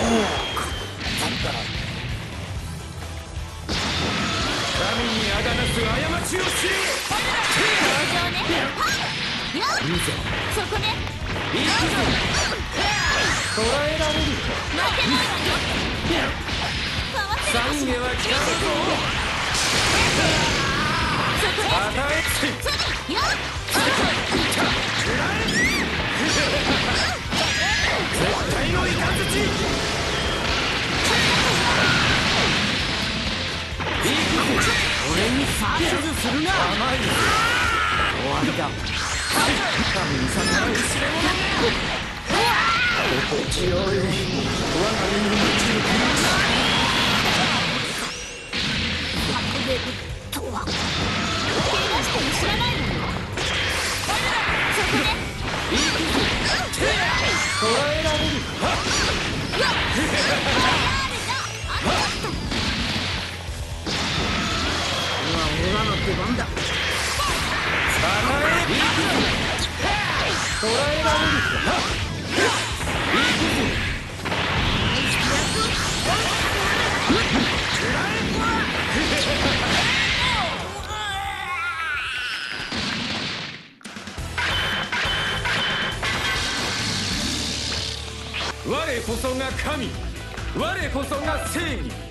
神にあだなす過ちを知れ。 登場ね。よっ、 いいぞ。 そこね。 いいぞ。捕らえられる。 負けないわよ。 懺悔は聞かせぞ。 そこね。 与えつ罪よっ。 絶対のイカズチ。 俺に指図するな。 甘い。 終わりだ。 神に逆らう知れ者め。心地よい。我が身に満ちる気持ち。 隠れるとは怪我しても知らないのよ。そこね。 捕らえられる。 今の出番だ。 捕らえられる。我こそが神、我こそが正義。